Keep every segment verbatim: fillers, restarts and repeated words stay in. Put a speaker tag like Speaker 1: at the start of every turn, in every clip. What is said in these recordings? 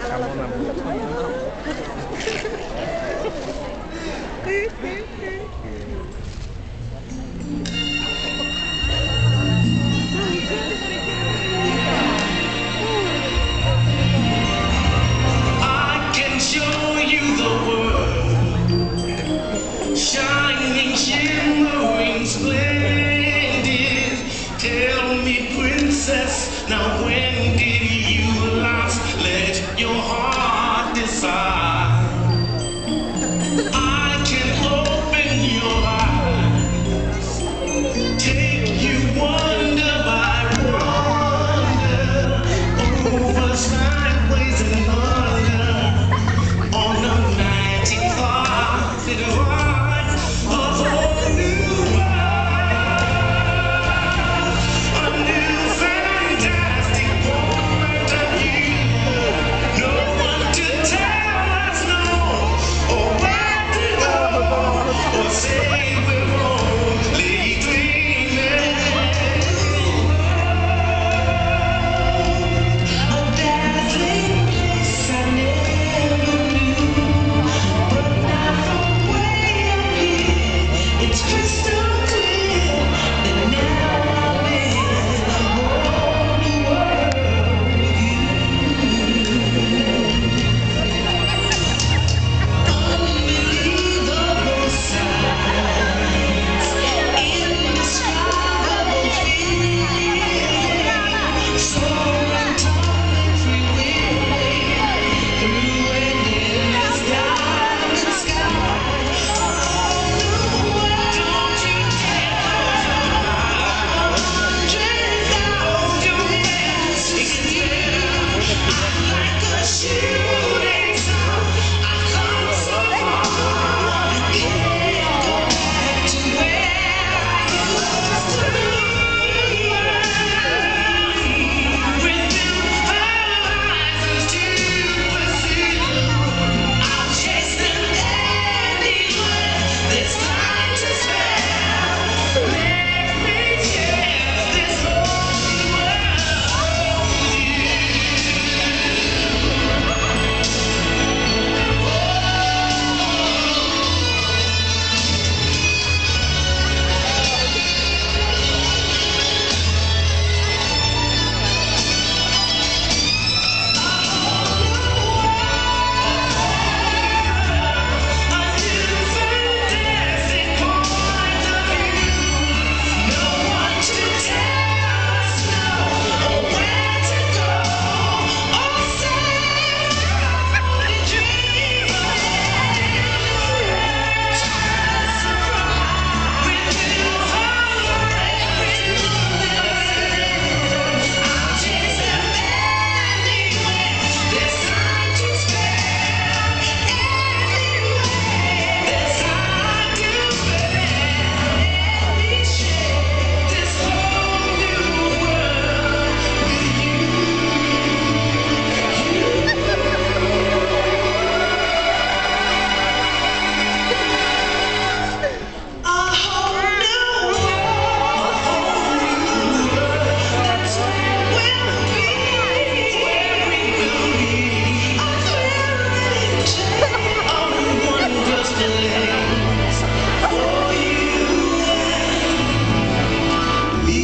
Speaker 1: Shining, shimmering, splendid. Tell me, princess, now when did you last let your heart decide? I can open your eyes, take you wonder by wonder, over sideways and under, on a ninety-five ride, a whole new world, a new fantastic point of view. No one to tell us no, or where to go, or say we're only dreaming. A dazzling place I never knew, but now from way up here, it's crystal clear that now I'm in a whole new world with you. Unbelievable signs, indescribable feeling, soaring, tumbling, freewheeling through an endless diamond sky. Oh, don't you dare close your eyes. Hundred thousand miles take you. I'm like a shooting star. I've come so far. I can't go back to where I used to be. With new horizons to pursue, I'll chase them anywhere. There's time to spare. Let me share this whole new world with you. A new fantastic point of view. No one to tell us no, or where to go, or say we're only dreaming. Surprise, with new hope, every I'll chase them anywhere. There's time to spare. Anyway, there's time to spare. Let me share this whole new world with you. A whole new world, a whole new world. That's where we'll be, where we will be. A thrilling journey, a wondrous place for you and me.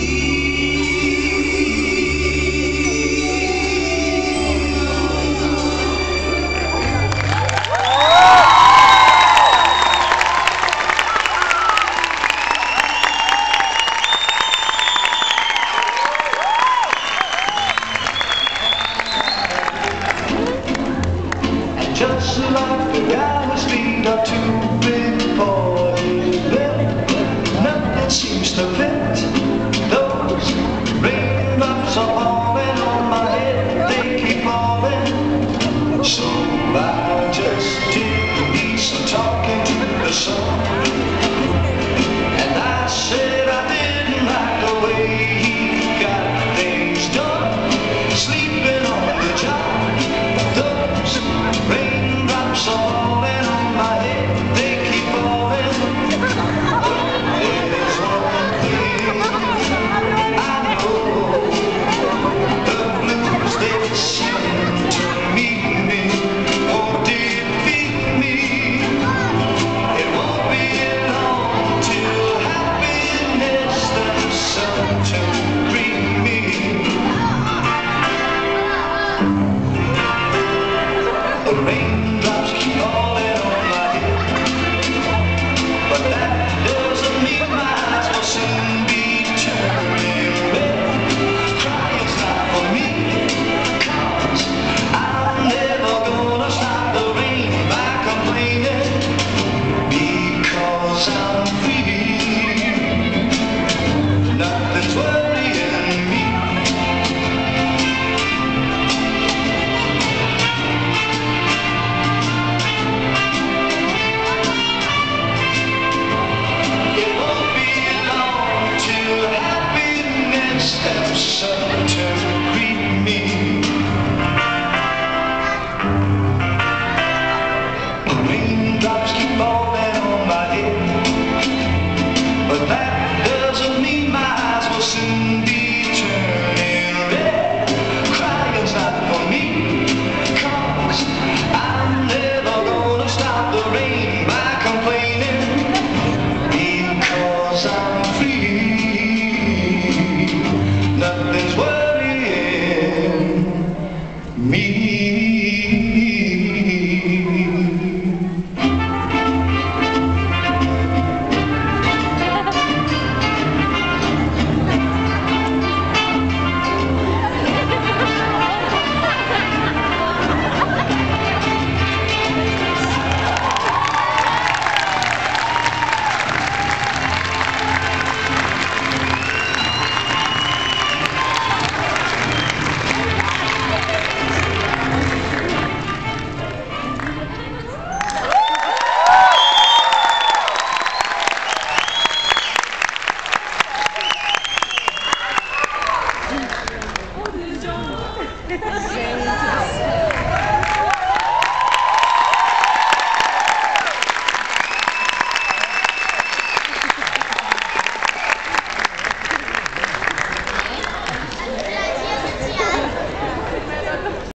Speaker 1: Just like the galaxy's feet are too big for living, nothing seems to fit. Those raindrops are falling on my head, they keep falling. So I just did me some talking to the sun, and I said I didn't like the way he got things done, sleeping on the job. Those raindrops are falling on my head, they keep falling. There's one thing I know, Me